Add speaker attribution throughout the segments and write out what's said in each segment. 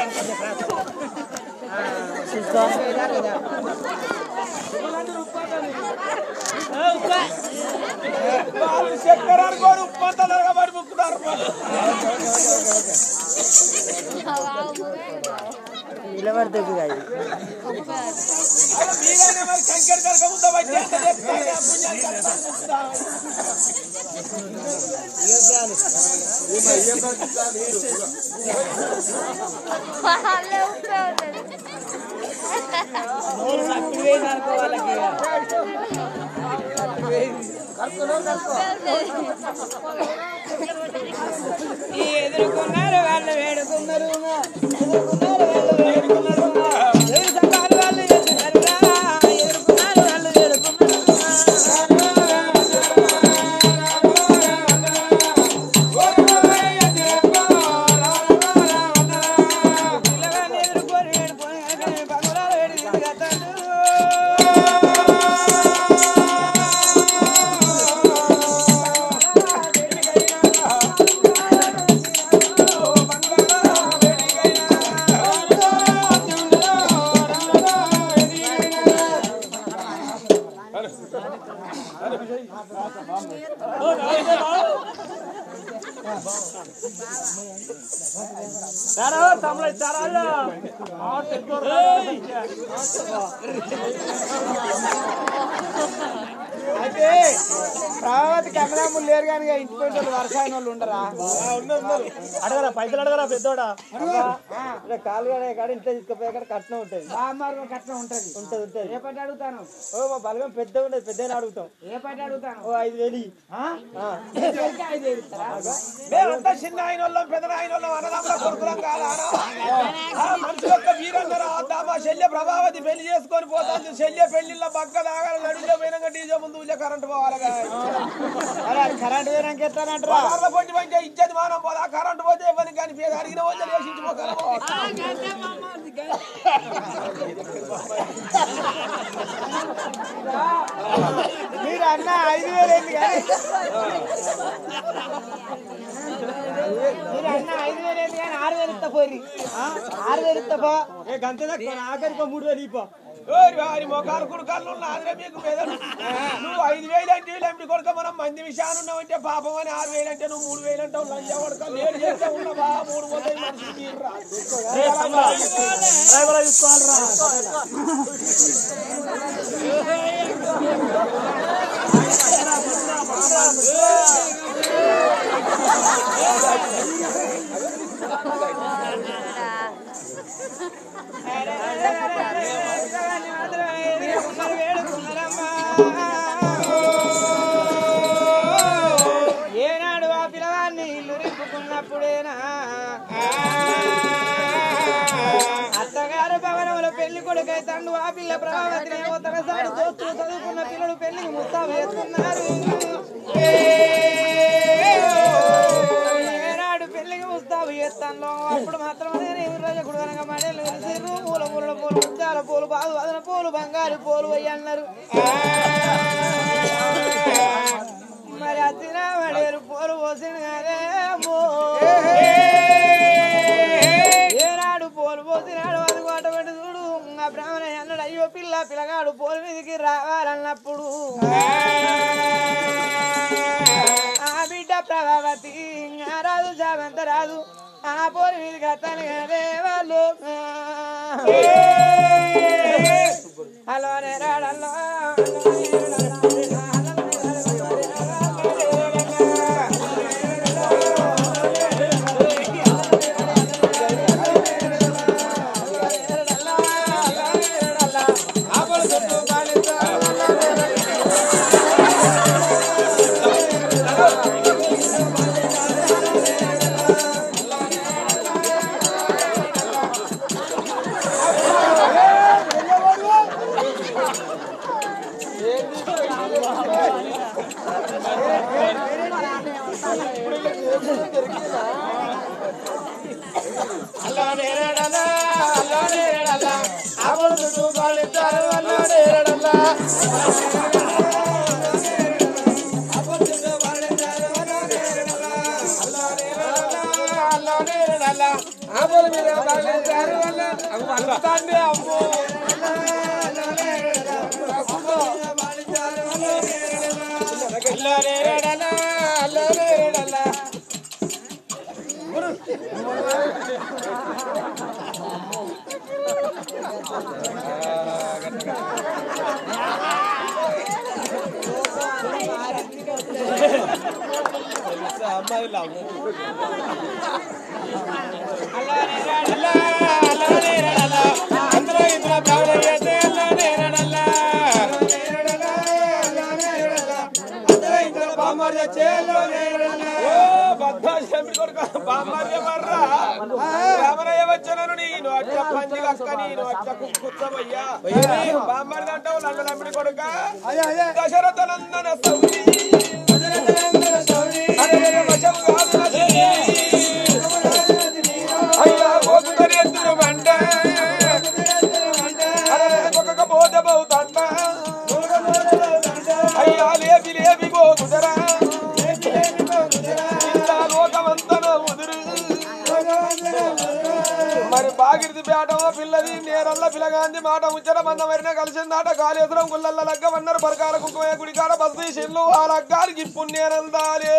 Speaker 1: వాళ్ళు చక్కెర అనుకోరు ఉప్పు తొందరగా పడి ముక్కుతారు
Speaker 2: నిలబడుతుంది
Speaker 1: మీరైనా మరి కంకెర కరక ముందు
Speaker 2: ఎదుర్కొన్నారు వాళ్ళు వేడుకున్నారు ఎదుర్కొన్నారు వాళ్ళు వేడుకున్నారు ఎవరి సంఘాలు వాళ్ళు ఎదుర్కొన్నారురా ఎదుర్కొన్నారు వాళ్ళు వేడుకున్నారు పిల్లగాన్ని ఎదుర్కొని వేడుకొని బంగారాలు వేడుకొని కట్టాడు అయితే ప్రభావతి కెమెరాములు లేరు కానీ ఇంటి పెట్టి వర్షాయన వాళ్ళు ఉండరా
Speaker 1: అడగరా పైసలు అడగరా పెద్దోడా
Speaker 2: కాలు కాడ ఇంట్లో తీసుకుపోయే కాడ కట్నం ఉంటుంది కట్నం ఉంటుంది ఉంటుంది ఉంటుంది ఏ పట్టి అడుగుతాను ఓ మా బలగం పెద్ద ఉండదు పెద్ద అడుగుతాం ఏ పట్టి అడుగుతాను ఓ 5,000
Speaker 1: మేమంతా చిన్న ఆయన వాళ్ళం పెద్ద ఆయన వాళ్ళం అన్నదమ్ముల కొడుకులం కాదా మనిషి యొక్క వీరందరూ మా శల్య ప్రభావతి పెళ్లి చేసుకొని పోతాను శల్య పెళ్లిళ్ళ బక్క దాగా నడులో పోయినాక డీజే ముందు కరెంట్ పోవాలి
Speaker 2: కరెంట్ పోయినాక ఎత్తానంటారా
Speaker 1: పొంటి పంచే ఇచ్చేది మానం పోదా కరెంట్ పోతే ఇవ్వని కానీ పేద అడిగిన వాళ్ళు వేసించిపోతారు
Speaker 2: మీరు అన్న 5,000 ఏంటి కానీ మీరు అన్న 5,000 ఏంటి కానీ 6,000 ఇస్తా పోయి 6,000 ఇస్తా పో
Speaker 1: గంతే ఆఖరికో 3,000 ఇప్ప వారి మొఖాలు కుడుకాళ్ళు నాదిరే మీకు పేదలు నువ్వు 5,000 అంటే లేమిటి కొడుక మనం మంది విషయాలు ఉన్నావంటే పాపం అని 6,000 అంటే నువ్వు 3,000 అంటావు లంచ కొడుక లేడు చేస్తే ఉన్నవా 3 పోతే మనిషికి తీరురా
Speaker 2: ఏనాడు ఆ పిల్లవాడిని ఇల్లు రింపుకున్నప్పుడేనా అత్తగారు భవనంలో పెళ్లి కొడుకై తండ్రి ఆ పిల్ల ప్రభావతిని తన సాడు దోస్తులు చదువుకున్న పిల్లలు పెళ్లికి ముస్తాబు చేస్తున్నారు ఏనాడు పెళ్లికి ముస్తాబు చేస్తాను అప్పుడు మాత్రమే రోజు అనగా మడలు విరిసిర్రు పూల పూల పూలు ముత్యాల పూలు బాదు వదన పూలు బంగారు పూలు అయ్యి అన్నారు మరి అచ్చిన మడేరు పూలు పోసింది కదేమో ఏనాడు పూలు పోసినాడు అది కోట పెట్టి చూడు ఆ బ్రాహ్మణ అన్నాడు అయ్యో పిల్లగాడు పూల మీదకి రావాలన్నప్పుడు ఆ బిడ్డ ప్రభావతి రాదు జాబంత రాదు ఆ పోరు మీదకి అత్తని కదే వాళ్ళు హలో నేరాడల్లో
Speaker 1: రామరయ్య వచ్చాను నేను అట్ట పంచి కక్క నేను అట్ట కూర్చోమయ్యా బామ్మడి అంటావు లండలమ్మిడి కొడుక దశరథ నందన సౌరి అయ్యా పోతున్న ఎత్తున మంట ఒక్కొక్క బోధమవుతంట అయ్యా లేపి లేపి పోతుదరా మరి బాగిరిది పేటమో పిల్లది నేరల్ల పిల్లగాంది మాట ముచ్చట మంద మరిన కలిసిందాట కాళేశ్వరం గుళ్ళల్ల లగ్గ వన్నరు పరకాల కుంకుమ గుడికాడ బస్తీ చెల్లు ఆ లగ్గానికి ఇప్పుడు నేనందాలే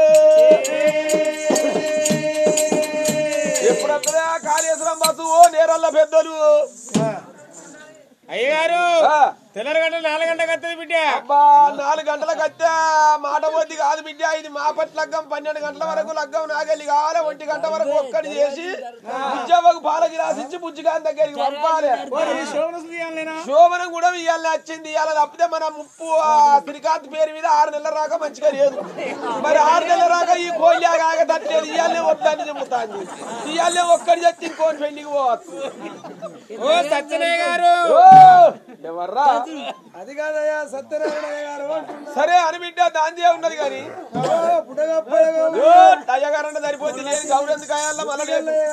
Speaker 1: ఎప్పుడప్పుడే కాళేశ్వరం బస్సు ఓ నేరల్ల పెద్దలు
Speaker 3: అయ్యగారు తెల్లరి గంటలు 4 గంటలకు వస్తుంది బిడ్డ.
Speaker 1: అబ్బా 4 గంటలకు వస్తే మాట పోద్ది కాదు బిడ్డ. ఇది మాపటి లగ్గం 12 గంటల వరకు లగ్గం నాగెళ్ళి కావాలి. 1 గంట వరకు ఒక్కటి చేసి బుజ్జవ్వకు పాలకి రాసిచ్చి బుజ్జిగాని దగ్గరికి పంపాలి. శోభనం కూడా ఇవాళ వచ్చింది. ఇవాళ తప్పితే మన ముప్పు శ్రీకాంత్ పేరు మీద 6 నెలల రాక మంచిగా లేదు. మరి 6 నెలల రాక ఈ కోళ్ళ కాగతట్లేదు. ఇవాళనే వద్దని చెబుతాను. ఇవాళనే ఒక్కడి చెప్తే ఇంకోటి పెళ్లికి పోవచ్చు.
Speaker 3: ఓ సత్యనయ్య గారు
Speaker 1: ఎవర్రా
Speaker 2: అది కాదయ్యా సత్యనారాయణ గారు.
Speaker 1: సరే అని బిడ్డ దాందే ఉన్నది కానీ అయ్యగారంటే సరిపోతుంది. నేను గౌరెందుకు అయ్యాల మళ్ళీ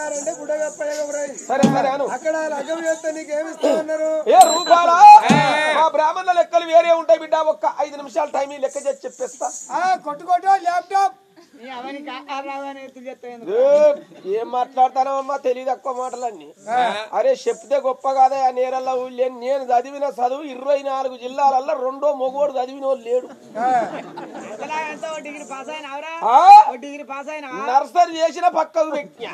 Speaker 1: సరే సరే అను.
Speaker 2: అక్కడ లగ్గం చేస్తే నీకేమిస్తా ఉన్నారు?
Speaker 1: ఏ రూపాలా మా బ్రాహ్మణుల లెక్కలు వేరే ఉంటాయి బిడ్డ. ఒక్క 5 నిమిషాలు టైం లెక్క చేసి చెప్పేస్తా.
Speaker 2: కొట్టుకోటో ల్యాప్టాప్
Speaker 1: ఏం మాట్లాడతానమ్మా తెలియదు ఎక్కువ మాటలన్నీ. అరే చెప్తే గొప్ప కాదా నేరల్లా ఊళ్ళేని. నేను చదివిన చదువు 24 జిల్లాలల్లో 2వ మొగోడు చదివిన వాళ్ళు లేడు. నర్సరీ చేసిన పక్కకు పెట్టినా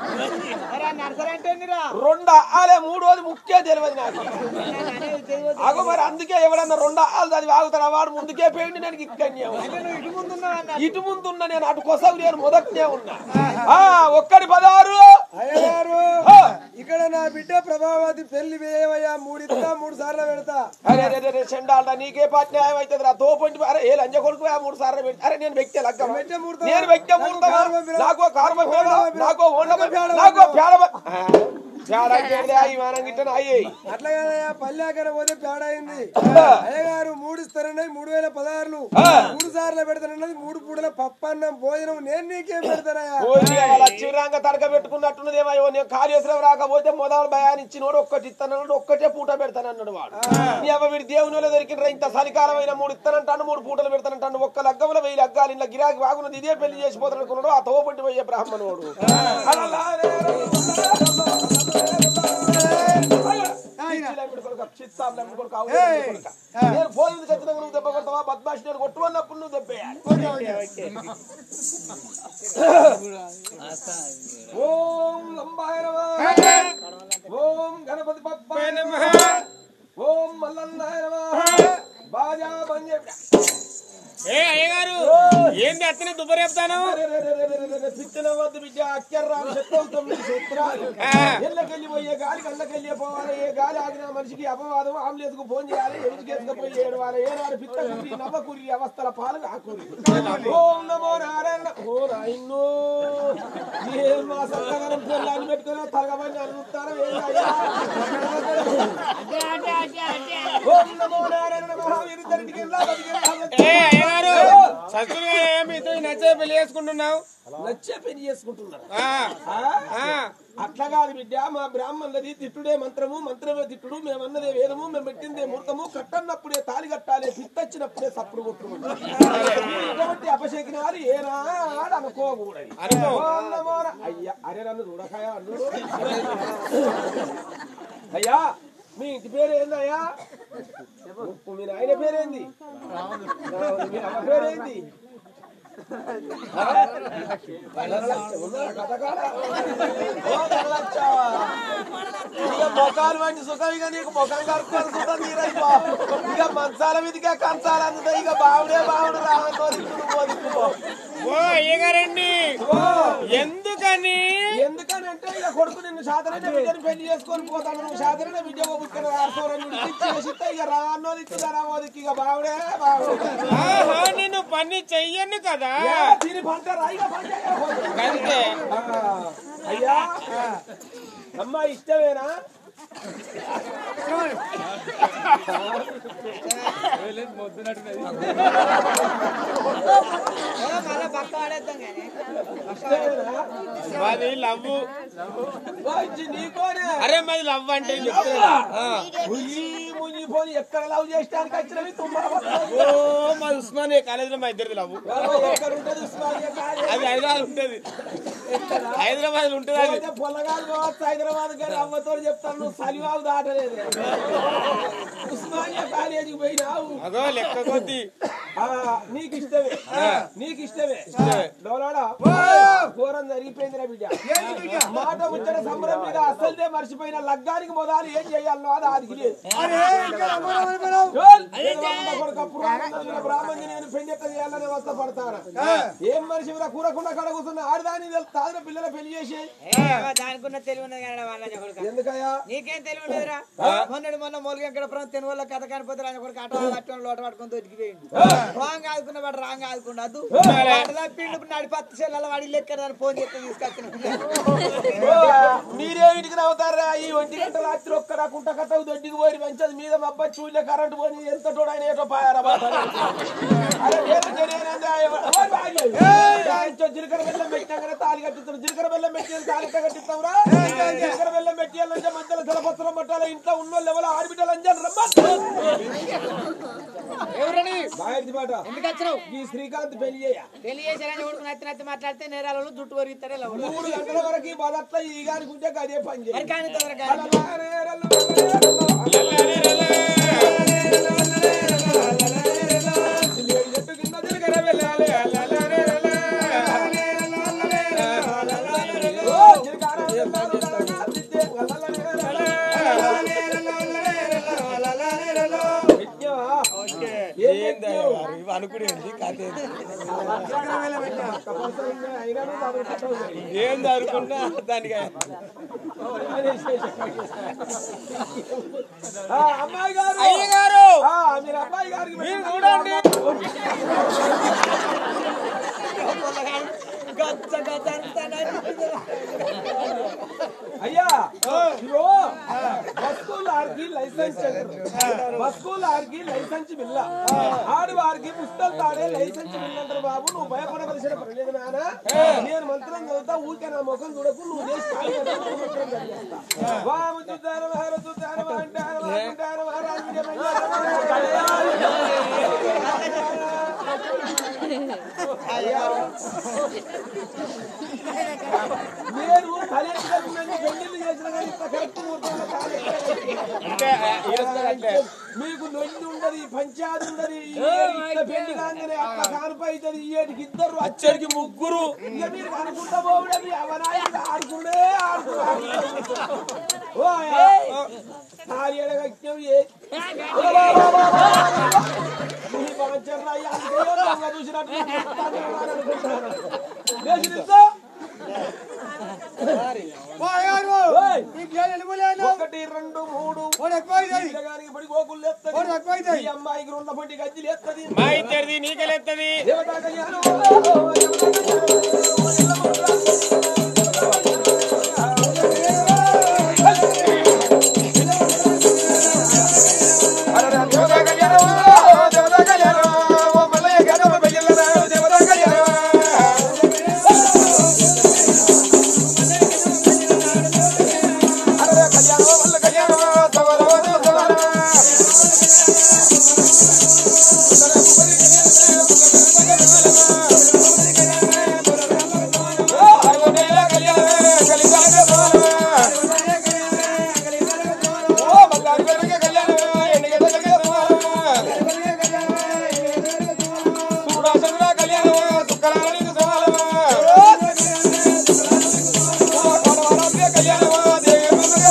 Speaker 1: 2 ఆలే 3వది ముఖ్య తెలియదు నాకు. అగో మరి అందుకే ఎవడన్నా 2 ఆలు చదివి ఆగుతాడు. వాడు ముందుకే పోయింది. నేను ఇక్కడనే ఇటు ముందున్నా. నేను అటు కోసం నేను మొదటినే ఉన్నా. ఒక్కడి 16
Speaker 2: అయ్యగారు ఇక్కడ నా బిడ్డ ప్రభావతి పెళ్లి వేయవయ్యా. 3 ఇస్తా 3 సార్లు పెడతా.
Speaker 1: అరే అరే చెండాల నీకే పాటి న్యాయం అవుతుంది రా. తోపంటి అరే ఏ లంజ కొడుకు 3 సార్లు పెట్టి. అరే నేను వ్యక్తి లగ్గ నేను వ్యక్తి నాకో కారు నాకో నాకో
Speaker 2: అట్లా కదయ్యా. పల్లెకర పోతే పేడ అయింది. అయ్యగారు 3 ఇస్తారన్నది 3016 3 సార్లు పెడతానన్నది 3 పూటల పప్పన్నం భోజనం. నేను నీకేం పెడతానయ్యా?
Speaker 1: చిరంగా తడక పెట్టుకున్నట్టున్నదేమో. నేను కాళేశ్వరం రాకపోతే మొదలు భయాన్ని ఇచ్చినోడు ఒక్కటి ఇస్తానన్నాడు. ఒక్కటే పూట పెడతానన్నాడు వాడు. వీడి దేవుని వల్ల దొరికిన ఇంత చలికాలమైన 3 ఇస్తానంటాను 3 పూటలు పెడతానంటాను. ఒక్క లగ్గంలో 1000 లగ్గాలు ఇంట్లో గిరాకి బాగున్నది. ఇదే పెళ్లి చేసిపోతానుకున్నాడు ఆ తోపంటి పోయే బ్రాహ్మణుడు. నేను ఫోన్ ఖచ్చితంగా నువ్వు దెబ్బ కొడతావా? బద్మాషి నేను కొట్టు అన్నప్పుడు నువ్వు దెబ్బేయాలి. ఓం లంబాయ నమః, ఓం గణపతి బప్పాయ నమః, ఓం మల్లన్నాయ నమః. బాజా బంజే
Speaker 3: ఏ అయ్యగారు ఏంది అత్తనే దుబ్బరేపుతాను?
Speaker 1: పిచ్చినవద్దు బిడ్డ. అక్కర్రాము చెప్తావు 9 సూత్రాలు. ఎల్లకెళ్ళి పోయే గాలి కళ్ళకెళ్ళి పోవాలి. ఏ గాలి ఆగిన మనిషికి అపవాదం. ఆంబులెన్స్కు ఫోన్ చేయాలి. ఎదురుకేసుకపోయి ఏడవాలి. ఏనాడు పిత్త కురి నవ్వకూరి అవస్థల పాలు ఆకూరి. ఓం నమో నారాయణ. ఓ నాయన్నో ఏం మా సత్తగరం పిల్లలు పెట్టుకుని తగమని అనుకుంటారా? ఓం నమో నారాయణ మహావీరుద్దరికి
Speaker 3: అయ్యగారు సత్తులుగా మీతో నచ్చే పెళ్లి చేసుకుంటున్నావు?
Speaker 1: నచ్చే పెళ్లి చేసుకుంటున్నారు.
Speaker 3: ఆ, ఆ,
Speaker 1: అట్లా కాదు బిడ్డ, మా బ్రాహ్మణులది తిట్టుడే మంత్రము, మంత్రమే తిట్టుడు, మేమన్నదే వేదము, మేము పెట్టిందే మూర్తము, కట్టన్నప్పుడే తాలి కట్టాలి, పిత్తచ్చినప్పుడే సప్పుడు కొట్టుకుంటాం. ఇటువంటి అపశకినాలు ఏనాడు అనుకోకూడదు. అయ్యా అరే నన్ను చూడకాయ అన్నుడు. అయ్యా మీ ఇంటి పేరు ఏందయ్యా? మీ నాయన పేరేంది? మీ అమ్మ పేరేంది? మొఖాలు వంటి సుఖం ఇక నీకు ముఖం కడుక్కొని సుఖం తీరైపో. ఇక మంచాల మీదకే కంచాలు అందుతాయి. ఇక బావుడే బావుడు రావతో దిక్కుడు.
Speaker 3: ఓ అయ్యగారండి, ఎందుకని?
Speaker 1: ఎందుకనంటే ఇక కొడుకు నిన్ను సాధారణ బిడ్డను పెళ్లి చేసుకొని పోతాను. నువ్వు సాధారణ బిడ్డ బుక్కన రాసిస్తే ఇక రానో దిక్కు రావో దిక్కు. ఇక బావుడే బావుడు.
Speaker 3: నేను పని చెయ్యను కదా.
Speaker 1: దీని పంట రాయిగా పంట
Speaker 3: అంతే.
Speaker 1: అయ్యా అమ్మా ఇష్టమేనా?
Speaker 3: మాది లవ్.
Speaker 1: నీకోనే
Speaker 3: అరే మాది లవ్ అంటే
Speaker 1: మునిగిపోని ఎక్కడ లవ్ చేయడానికి వచ్చినవి
Speaker 3: మాది ఉస్మానియా కాలేజీలో మా ఇద్దరిది లవ్.
Speaker 1: ఎక్కడ ఉంటది ఉస్మానియా కాలేజ్?
Speaker 3: అది హైదరాబాద్ ఉంటది. హైదరాబాద్ ఉంటది. అది
Speaker 1: పొల్లగాలు కావచ్చు హైదరాబాద్ కానీ అమ్మతో చెప్తాను. నువ్వు సలివాగు దాటలేదు. ఉస్మానియా కాలేజీకి పోయినావు.
Speaker 3: అదో లెక్క కొద్ది.
Speaker 1: నీకు ఇష్టమే, నీకు ఇష్టమే. డోలాడా ఘోరం జరిగిపోయిందిరా బిడ్డ. మాట ముచ్చట సంబరం మీద అసలుదే మర్చిపోయిన లగ్గానికి మొదలు ఏం చేయాలనో అది ఆదికి లేదు. బ్రాహ్మణి నేను పెళ్లి చేయాలని వస్త పడతాను. ఏం మనిషి కూరకుండా కడుగుతున్న ఆడదాని తాగిన పిల్లల పెళ్లి చేసి
Speaker 4: దానికున్న తెలివి ఉన్నది కానీ
Speaker 1: ఎందుకయ్యా
Speaker 4: నీకేం తెలివి ఉండదురా. మొన్న మూలిగా ఎక్కడ తెని వల్ల కథ కానిపోతే ఆయన కూడా కట్ట పట్టుకొని లోట పట్టుకొని దొరికిపోయింది. రాంగ్ ఆదుకున్న వాడు రాంగ్ ఆదుకుండదు. పిండి నాడి 10 సెల్ల వాడి లెక్క ఫోన్ చేస్తే తీసుకొచ్చిన.
Speaker 1: మీరే ఇంటికి నవ్వుతారా? ఈ 1 గంట రాత్రి ఒక్క కుంట కట్టకు దొడ్డికి పోయి మంచిది మీద మబ్బ చూలే కరెంట్ పోయి ఎంత తోడైన ఏటో పాయారా. జీలకర్ర బెల్లం పెట్టినా తాలి కట్టిస్తాడు. జీలకర్ర బెల్లం పెట్టి తాలి కట్టిస్తావురా? జీలకర్ర బెల్లం పెట్టాలంటే మధ్యలో జలపత్రం పట్టాలి. ఇంట్లో ఉన్న లెవెల్ ఆడబిడ్డలు అంజాలి
Speaker 4: ఎవరని
Speaker 1: మాట
Speaker 4: ఎందుకు వచ్చినావు?
Speaker 1: ఈ శ్రీకాంత్ పెళ్లి చేయ
Speaker 4: పెళ్లి చేశారని ఊరుకు నచ్చి మాట్లాడితే నేరాలలో జుట్టు వరిగిస్తారే.
Speaker 1: 3 గంటల వరకు బదట్ల ఈ గానికుంటే అదే పని చేయాలి.
Speaker 4: కానీ తొందరగా
Speaker 3: అనుకునేది ఏంది అనుకున్నా దానికి.
Speaker 1: అమ్మాయి గారు
Speaker 3: అయ్యగారు
Speaker 1: మీరు అబ్బాయి గారికి
Speaker 3: మీరు చూడండి.
Speaker 1: అయ్యా బస్కూల్ ఆడికి లైసెన్స్ బస్కూల్ ఆడికి లైసెన్స్ బిల్ల ఆడవారికి పుస్తలు తాడే లైసెన్స్ బిల్లంటారు. బాబు నువ్వు భయపడవలసిన పని లేదు నాన్న. నేను మంత్రం చదువుతా ఊరికే నా ముఖం చూడకు. నువ్వు చేసి బాబు చూద్దాను వారు చూద్దాను అంటారు నేను పెళ్లి చేసిన మీకు నొల్లి ఉండదు, పంచాది ఉండదు. పెళ్లి కాగానే అక్క కానుప అవుతుంది. ఏటికి 2
Speaker 3: అచ్చడికి 3.
Speaker 1: ఇక మీరు అనుకుంటా పోవడం అవనాయి ఆడుకుండే ఆడుకున్నాం. చూసినట్టు ఒకటి 2 3 పడి గోకులు ఎత్తది. ఈ అమ్మాయికి 2 పంటి గజ్జలు ఎత్తది.
Speaker 3: మా ఇద్దరిది నీకెళ్ళెత్తది.
Speaker 1: దేవతా కళ్యాణం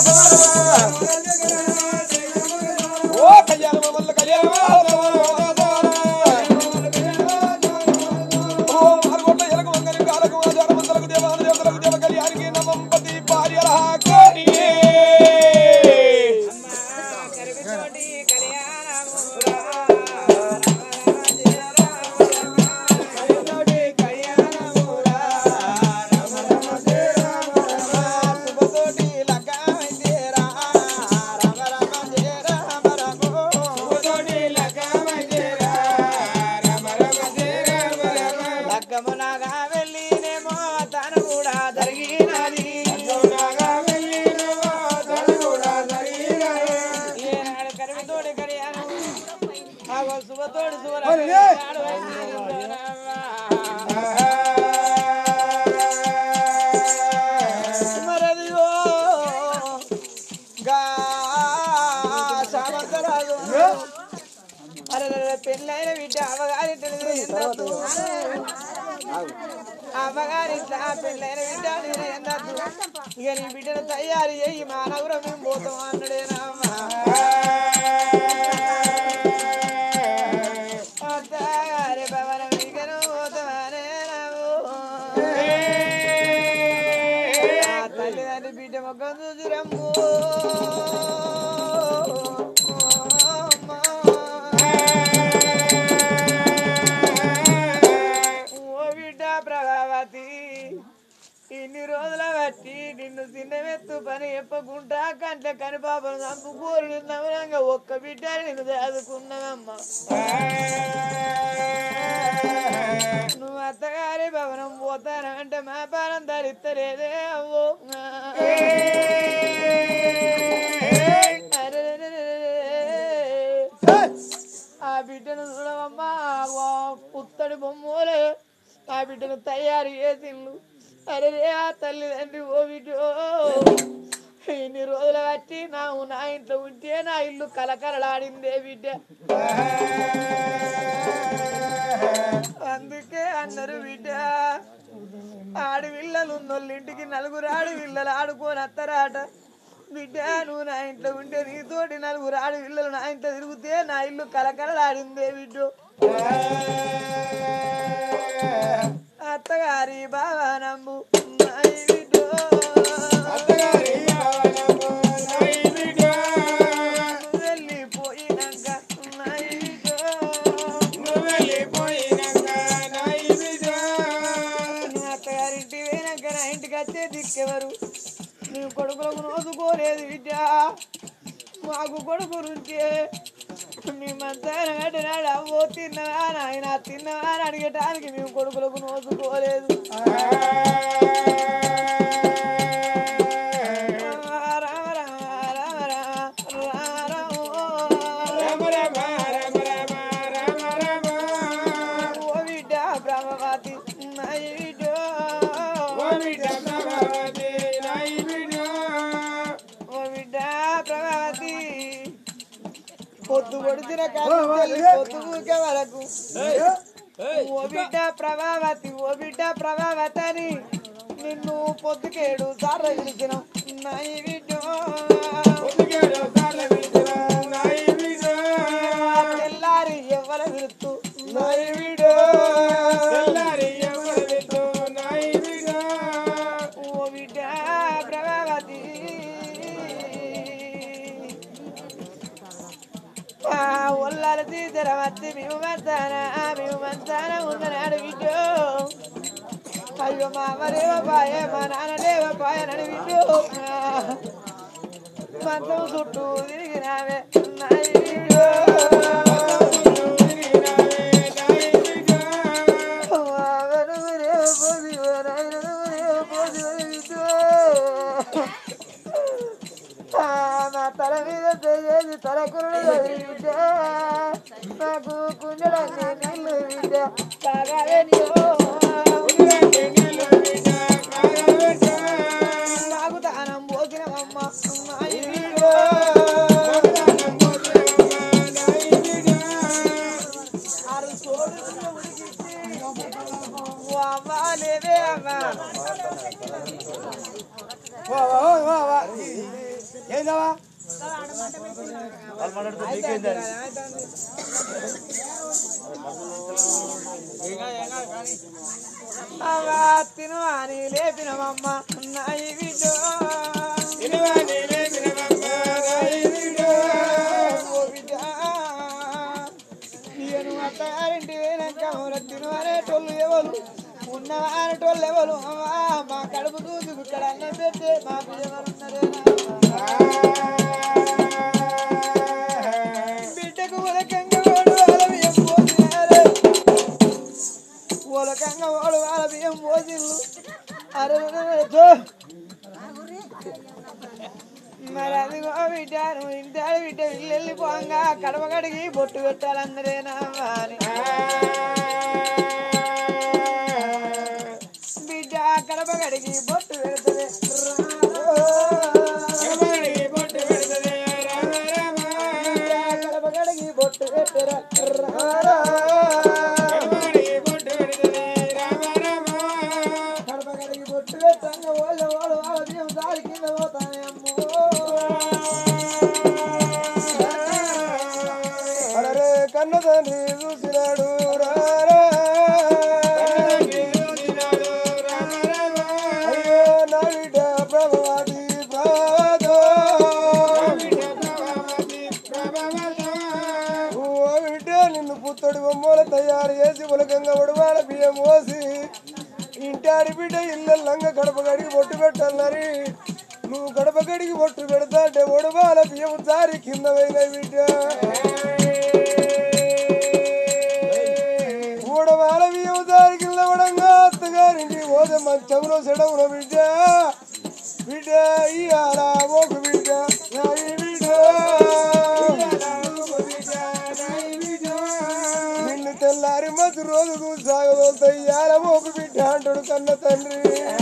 Speaker 1: ఓ కళ్యాణ వల్ల కళ్యాణ ఓ మార్గొట్ట ఎలక వంగని కాలకు ఆచారమంతలకు దేవాలయాలకు దేవ కళ్యాణికి నమంపతి భార్యల కోడియే
Speaker 4: పెళ్ళైన బిడ్డ అమ్మగారి అమ్మగారి పెళ్ళైన బిడ్డ ఎందద్దు ఇక నీ బిడ్డను తయారు చేయి మా నగరం మేము పోతాం అన్నాడేనమ్మా అత్తగారి భవనం ఇకను పోతామనే తల్లిదండ్రి బిడ్డ మొక్కం చూసి రమ్ము ఇన్ని రోజుల బట్టి నిన్ను చిన్నమెత్తు పని చెప్పకుండా కంటే కని పాపను చంపుకోరు నవరంగా ఒక్క బిడ్డ నిన్ను చదువుకున్నావమ్మా నువ్వు అత్తగారి భవనం పోతానంటే మా పానం ధరిస్తలేదే అవ్వో ఆ బిడ్డను చూడవమ్మా పుత్తడి బొమ్మలే ఆ బిడ్డను తయారు చేసిండు అరే ఆ తల్లిదండ్రి ఓ బిడ్డో ఇన్ని రోజుల బట్టి నా ఇంట్లో ఉంటే నా ఇల్లు కలకలలాడిందే బిడ్డ అందుకే అన్నారు బిడ్డ ఆడపిల్లలు ఉన్నోళ్ళింటికి నలుగురు ఆడపిల్లలు ఆడుకొని అత్తరాట బిడ్డ నువ్వు నా ఇంట్లో ఉంటే నీతోటి నలుగురు ఆడపిల్లలు నా ఇంట్లో తిరిగితే నా ఇల్లు కలకలలాడిందే బిడ్డో అత్తగారి భవనము వెళ్ళిపోయినాక అత్తగారింటి పోయినాక నా ఇంటికి వచ్చే దిక్కెవరు నువ్వు కొడుకులకు నోసుకోలేదు బిడ్డ మాకు కొడుకు నుంచే మేమంతా కట్టినాడు అవ్వో తిన్నవా నాయన తిన్నవా అని అడిగటానికి మేము కొడుకులకు నోసుకోలేదు రామ రామ రామ రామ ఓ బిడ్డ బ్రహ్మవతి ఓ బిడ్డ ప్రభావతి పొద్దు పొడిచిన పొద్దుకే వరకు ఓ బిడ్డ ప్రభావతని నిన్ను పొద్దుకేడు సార్లు పిలిచినాం నాయి బిడ్డ తెల్లారి ఎవరు విరుతు నాయి బిడ్డ ఓ బిడ్డ ప్రభావతి ఒళ్ళాల తీసర వచ్చి మేము మంచాన ఉందనాడు బిడ్డో అయ్యో మా అమ్మలేవ పాయ మా నాన్నలేవ పాయ నడు బిడ్డో మంచం చుట్టూ తిరిగినావే బిడ్డో నా తల మీద చేసి తలకురుడు బిడ్డ నాకు కుండలన్నీ నీళ్ళు బిడ్డ తాగాలేనియో నాకు దానం పోసినమ్మ ఆరు సోడు ఉడికిచ్చి అమ్మ లేవే అమ్మ
Speaker 2: తిన్నావా
Speaker 4: తినవాని లేపినవమ్మ నాయి బిడ్డో నేను అత్తారింటి పోయినాక తినవానేటోళ్ళు ఎవరు ఉన్నవానేటోళ్ళు ఎవరు మా కడుపు చూసి ఇక్కడ అన్నం పెట్టి మా ఎవరున్నారేనా బిడ్డకు ఉలకంగా ఓడు వాళ్ళ బియ్యం పోసినారే ఉలకంగా ఓడు వాళ్ళ బియ్యం పోసిళ్ళు అరే మరి అదిగో బిడ్డ నువ్వు ఇంటాడు బిడ్డ ఇల్లు వెళ్ళిపోగా కడప కడిగి బొట్టు పెట్టాలందరేనా అని బిడ్డ కడప కడిగి బొట్టు పెడుతుంది కడప కడిగి బొట్టు పెట్టరా కడప కడిగి బొట్టు పెట్టంగా వాళ్ళు వాళ్ళు వాళ్ళ బియ్యం దారి కింద పోతానే అమ్మో
Speaker 2: అరే కన్న తండ్రి చూసినాడు అయ్యో నా బిడ్డ ప్రభావతి ప్రభాతో ఓ బిడ్డ నిన్ను పుత్తడి బొమ్మల తయారు చేసి ఉలకంగా ఉడవాల బియ్యం పోసి ఇంటాడి బిడ్డ ఇళ్ళల్లంగా గడప గడిగి బొట్టు పెట్టాలని నువ్వు గడప గడిగి బొట్టు పెడతా అంటే ఉడవాల బియ్యం జారి కింద పోయిన బిడ్డ ఉడవాల బియ్యం జారి కింద పడంగా అత్తగారింటి పోతే మంచంలో సెడవున బిడ్డ బిడ్డ ఇయాల ఒక బిడ్డ నాయి బిడ్డ నిన్ను తెల్లారి మధ్య రోజు సాగదోల్తా ఇయాల ఒక బిడ్డ అంటాడు కన్న తండ్రి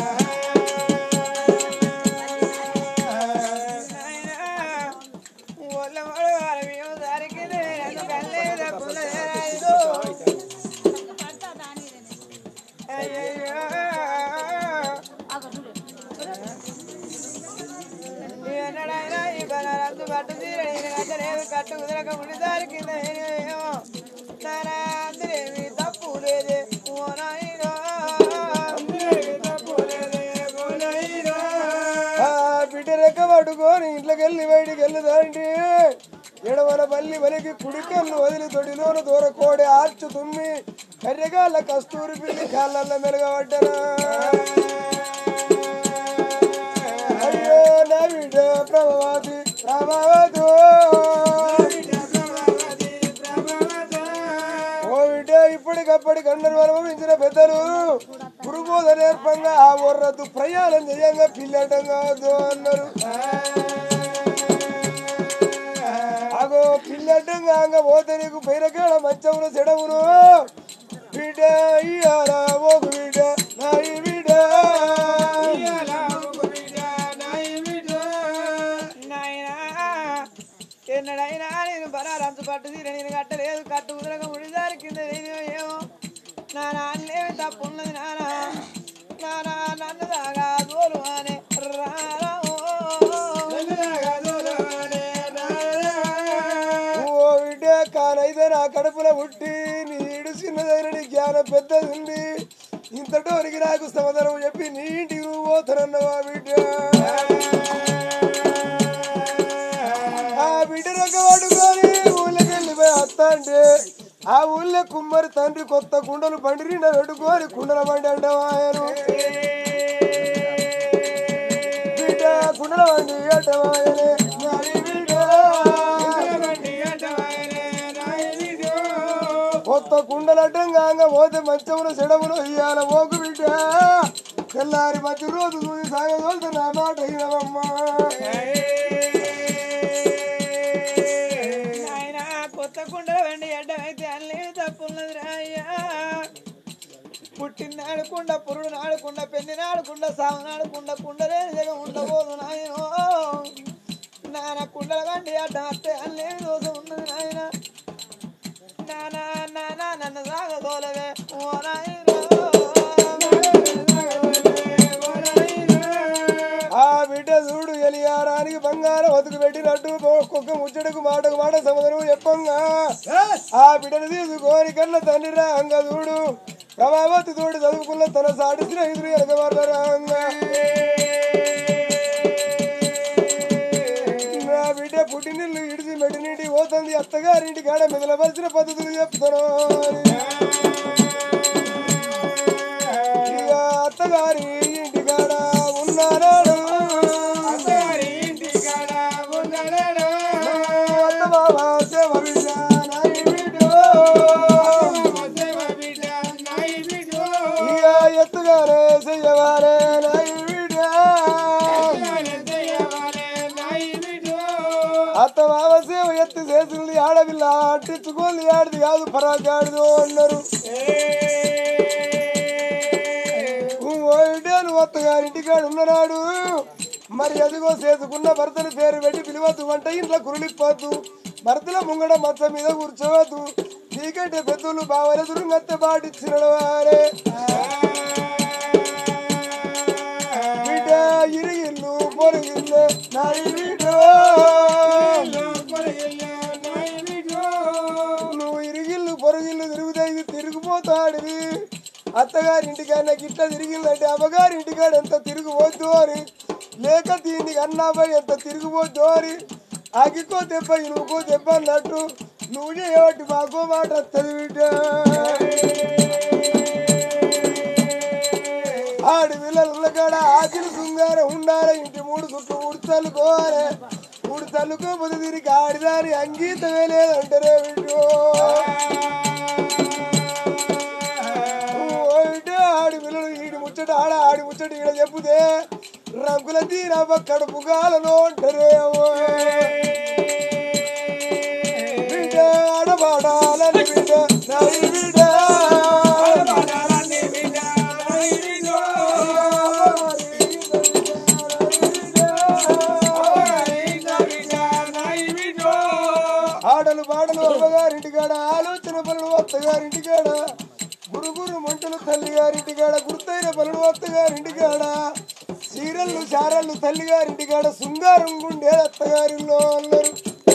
Speaker 4: కట్టు కుదరక ఉండి దారి కింద అందరేమి తప్పు లేదే
Speaker 2: బిడ్డ రెక్క పట్టుకొని ఇంట్లోకి వెళ్ళి బయటికి వెళ్ళదండి ఎడవల బల్లి వలికి కుడికన్ను వదిలి తొడిలోన దూర కోడి ఆర్చు తుమ్మి కర్రెగాళ్ళ కస్తూరి పిల్లి కాళ్ళ మెలగబడ్డనా అయ్యో నా బిడ్డ ప్రభావతి ప్రభావతో ఓ బిడ్డ ఇప్పటికప్పటి కండరు అనుభవించిన పెద్దలు గురుబోధ నేర్పంగా ఆ ఒర్రద్దు ప్రయాణం చేయంగా పిల్లటం కావద్దు అన్నారు అగో పిల్లటంగా పోతే నీకు పైరకాడ మంచమును చెడవును బిడ్డ ఇయాల ఒక బిడ్డ నాయి బిడ్డ
Speaker 4: ఎన్నడైనా నేను బరారంచు పట్టు తీర నేను కట్టలేదు కట్టు కుదరక ముడిదారి కింద ఏమో నా నాన్నేమి తప్పు ఉన్నది నానా నానా నన్ను దాగా దోలు అనే
Speaker 2: ఓ బిడ్డ కానైతే నా కడుపులో పుట్టి నీడు చిన్నదైన నీ జ్ఞానం పెద్దది ఉంది ఇంతటోరికి నాకు సమాధానం చెప్పి నీ ఇంటికి నువ్వు పోతానన్నావా బిడ్డ ఆ బిడ్డ రొక్క పట్టుకొని ఊళ్ళకి వెళ్ళిపోయి వస్తా అంటే ఆ ఊళ్ళో కుమ్మరి తండ్రి కొత్త కుండలు బండి నిండా పెట్టుకొని కుండల బండి అంటవాయను బిడ్డ కుండల బండి అంటవాయనే కొత్త కుండలు అడ్డంగా పోతే మంచమును చెడమును ఇయ్యాల ఓకు బిడ్డ తెల్లారి మధ్య రోజు చూసి సాగదోల్తే నా మాట అయినవమ్మా
Speaker 4: కొత్త కుండల వెండి అడ్డమైతే అన్నీ తప్పున్నది రాయ్యా పుట్టినాడు కుండ పురుడు నాడుకుండ పెళ్లి నాడుకుండ సాగు నాడుకుండ కుండలే జగ ఉండబోదు నాయనో నాన్న కుండల వండి అడ్డం వస్తే అన్నీ దోషం ఉన్నది నాయన నానా నానా నన్ను సాగదోలవే ఓ నాయనో
Speaker 2: ఆ బిడ్డ చూడు బలియారానికి బంగారం బతుకు పెట్టినట్టు కుక్క ముచ్చటకు మాటకు మాట సముద్రం చెప్పంగా ఆ బిడ్డను తీసుకొని కన్న తండ్రి రాంగా చూడు ప్రభావతి తోడు చదువుకున్న తన సాటి స్నేహితుడు ఎనకవాళ్ళ రాంగా నా బిడ్డ పుట్టినిల్లు ఇడిచి మెడినీటి పోతుంది అత్తగారింటి కాడ మిగలవలసిన పద్ధతులు చెప్తాను ఇక అత్తగారి ఇంటి కాడ ఉన్నాడు అత్త బాబా సేవ బిడ్డ నాయి బిడ్డ ఇక ఎత్తుగానే చెయ్యవారే నాయి బిడ్డ అత్త బాబా సేవ ఎత్తు చేసింది ఆడపిల్ల అట్టించుకోని ఆడిది కాదు పరాగాడిదో అన్నారు అత్తగారింటి కాడు ఉన్ననాడు మరి అదిగో చేసుకున్న భర్తను పేరు పెట్టి పిలవద్దు వంట ఇంట్లో కురులిపోద్దు భర్తల ముంగడ మచ్చ మీద కూర్చోవద్దు నీకంటే పెద్దలు బావల దురుంగత్త పాటించిన వారే బిడ్డ ఇరిగిల్లు పొరిగిల్లు నాయి బిడ్డ నువ్వు ఇరిగిల్లు పొరిగిల్లు తిరుగుతాయి తిరిగిపోతాడివి అత్తగారింటికన్నా గిట్ల తిరిగిందంటే అమ్మగారింటికాడ ఎంత తిరిగిపోద్దు అని లేక దీనికి అన్నాపై ఎంత తిరిగిపోద్దు అని ఆగికో దెబ్బ నువ్వుకో దెబ్బ అన్నట్టు నువ్వు చేయబట్టి మాకో మాట వస్తుంది బిడ్డ ఆడి పిల్లల కాడ ఆకిలి శృంగారం ఉండాలి ఇంటి 3 చుట్టూ 3 చల్లుకోవాలి 3 చల్లుకోపోతే దీనికి ఆడిదాని అంగీతమే లేదంటారే బిడ్డ ఆడి పిల్లలు ఈడి ముచ్చట ఆడి ముచ్చట ఈడ చెప్పుతే రంగుల తీరవ కడుపుగాలను అంటారే బిడ్డ ఆడబాడాలని బిడ్డ నాయి బిడ్డ ఆడలు పాడలు అమ్మగారింటికాడ ఆలోచన పనులు అత్తగారింటికాడ గురుగురు మంటలు తల్లిగారింటికాడ గుర్తైన పనులు అత్తగారింటికాడ చీరళ్ళు చారళ్ళు తల్లిగారింటికాడ శృంగారం గుండే అత్తగారిలో అన్నారు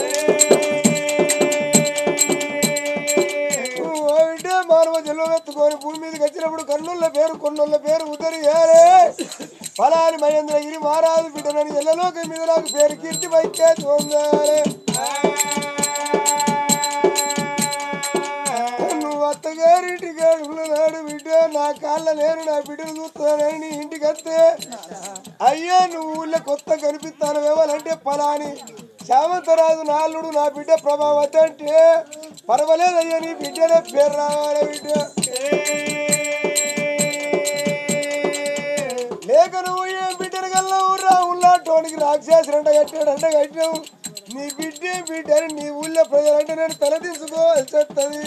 Speaker 2: మానవ జల్లు ఎత్తుకొని భూమి మీదకి వచ్చినప్పుడు కన్నుల పేరు కొన్నుల పేరు ఉదరియారే ఫలాని మహేంద్రగిరి మహారాజు బిడ్డనని ఎల్లలోకి మీద నాకు పేరు కీర్తి వైద్య చూందారే అత్తగారింటి కాడున్నాడు బిడ్డ నా కాళ్ళ నేను నా బిడ్డను చూస్తానని ఇంటికి వస్తే అయ్యా నువ్వు ఊళ్ళో కొత్త కనిపిస్తాను ఏవాలంటే పలాని శామంతరాజు నాల్లుడు నా బిడ్డ ప్రభావతి అంటే పర్వాలేదయ్యా నీ బిడ్డనే పేరు రావాలి బిడ్డ లేక నువ్వు ఏం బిడ్డను కల్లా ఊర్రా ఉన్నోనికి రాక్షసుడంట కట్టినావు నీ బిడ్డని నీ ఊళ్ళో ప్రజలంటే నేను తలదించుకోవాల్సి వస్తుంది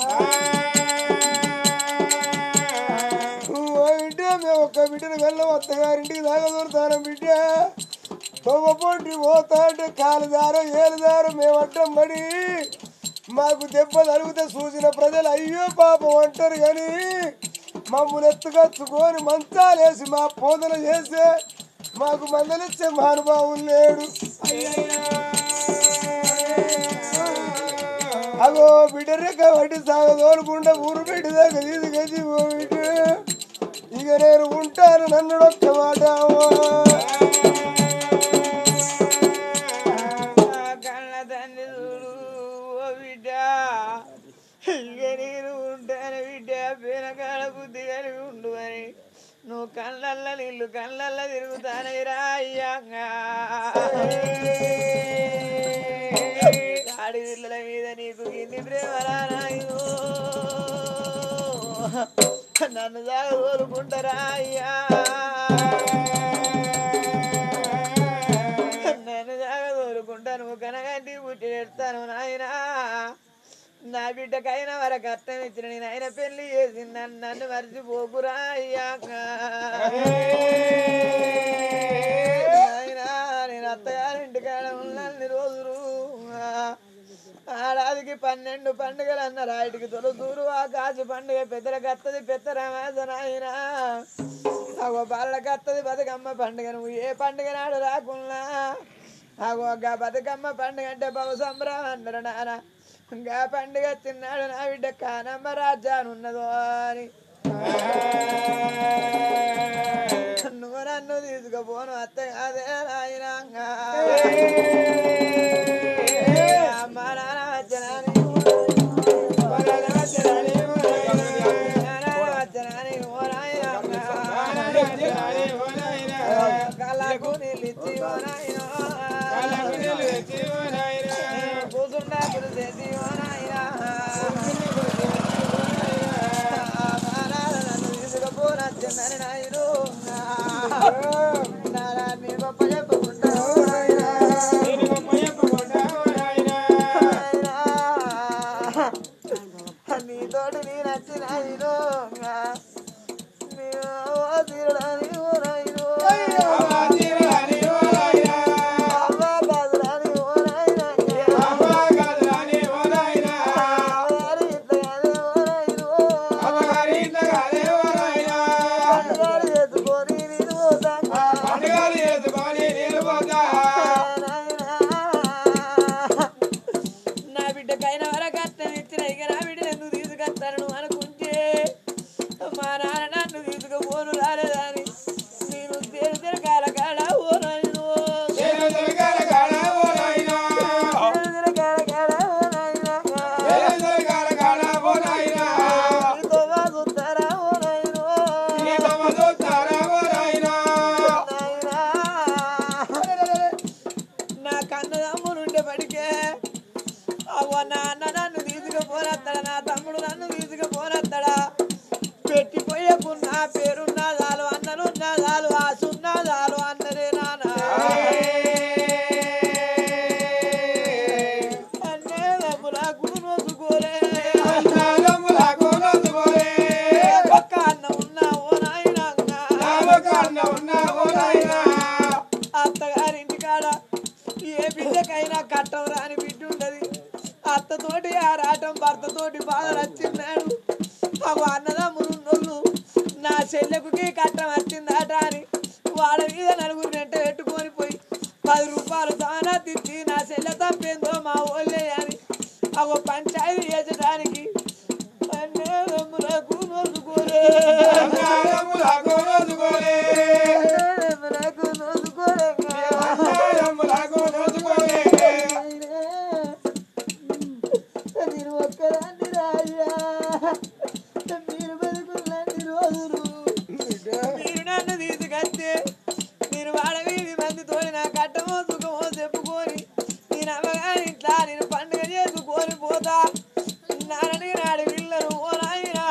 Speaker 2: మేము ఒక్క బిడ్డను వెళ్ళం అత్తగారింటికి దాకా దొరుకుతాను బిడ్డ తొవ్వపోటీ పోతా అంటే కాలు దారో ఏలు దారో మేము అడ్డం పడి మాకు దెబ్బ తగిలితే చూసిన ప్రజలు అయ్యో పాపం అంటారు కానీ మమ్మల్ని ఎత్తుకొచ్చుకొని మంచాలేసి మా పోదలు చేస్తే మాకు మందలిచ్చే మహానుభావులు లేడు అగో బిడ్డ రెక్క వడ్డీ సాగదోలుకుంటే ఊరు బిడ్డ దాకా తీసుకొచ్చి బిడ్డ ఇక నేను ఉంటాను నన్ను ఒక్క మాట
Speaker 4: కళ్ళ తండ్రి చూడు ఓ బిడ్డ ఇక నేను ఉంటాను బిడ్డ పినకాడ బుద్ధి కలిగి ఉండు అని నువ్వు కళ్ళల్ల నీళ్ళు కళ్ళల్ల తిరుగుతానయ్యా అయ్యాంగా ఆడి పిల్లల మీద నీకు ఇన్ని ప్రేమరా నాయో నన్ను దాకా కోరుకుంటారా అయ్యా నన్ను దాకా కోరుకుంటా నువ్వు కనగంటి పుట్టి పెడతాను నాయనా నా బిడ్డకైనా వరకు అర్థం ఇచ్చిన నేను ఆయన పెళ్లి చేసి నన్ను మర్చిపోకురా అయ్యా నాయనా నేను అత్తగారింటికాడ ఉన్నాను రోజులు ఆడాదికి 12 పండుగలు అన్నారు ఆటికి తొలసూరు ఆ కాజు పండుగ పెద్దలకు వస్తుంది పెద్ద రమాస నాయన అగో బాలకి వస్తుంది బతుకమ్మ పండుగ నువ్వు ఏ పండుగ నాడు రాకున్నా అగో గా బతుకమ్మ పండుగ అంటే బహు సంబరం అన్నారు నాన్న గా పండుగ తిన్నాడు నా బిడ్డ కానమ్మ రాజ్యానున్నదో అని నువ్వు నన్ను తీసుకుపోను అత్త కాదే నాయనా అమ్మ నాన్న వచ్చనాని కళ్ళకు నీళ్ళిచ్చి ఓ నాయనా కూసుండా కురిసేసి ఓ నాయనా నన్ను తీసుకుపోనచ్చిందని నాయను నీ గొప్ప చెప్పుకుంటా నీతోటి నీ నచ్చినాయిను ఓ తీరడాని ఓ నాయను నా బిడ్డకైన వరకు అత్తని ఇచ్చిన ఇక నా బిడ్డను ఎందుకు తీసుకొస్తాను నువ్వు అనుకుంటే మా నాన్న నన్ను తీసుకుపోను రాలేదని నేను తెరు కాల కాడ ఓ నాయను నా కన్నదమ్ములుండే పడికే అవ్వ నాన్న నన్ను తీసుకుపోనత్తడా నా తమ్ముడు నన్ను తీసుకుపోనత్తడా పెట్టిపోయేకు నా పేరున్నదాలు అన్నలున్నదాలు ఆసున్నదాలు అన్నదే నాన్న అన్నేదమ్ములకు నోసుకోలే ఒక్క అన్న ఉన్నా ఓ నాయనా అత్తగారింటి కాడ ఏ బిడ్డకైనా కట్టం రాని బిడ్డ ఉంటది అత్తతోటి ఆరాటం భర్తతోటి బాధలు వచ్చిన్నాడు అవి అన్నదమ్ములు నా చెల్లెకుకి కట్టం వచ్చిందట అని వాళ్ళ మీద నలుగురు వెంట పెట్టుకొని పోయి 10 రూపాయలు దానా తెచ్చి నా చెల్లె తప్పేందో మా ఓళ్ళే అని అవి పంచాయతీ చేసడానికి అన్నదమ్ములకు నోసుకోలే నేను ఒక్కదాన్ని రాయ్యా మీరు బతుకులాంటి రోజులు మీరు నన్ను తీసుకొస్తే మీరు వాడవీధి మందితో నా కట్టమో సుఖమో చెప్పుకొని నేను అమ్మగారి ఇంట్లో నేను పండుగ చేసుకొని పోతా నాన్నని నాడు పిల్లలు ఓ నాయనా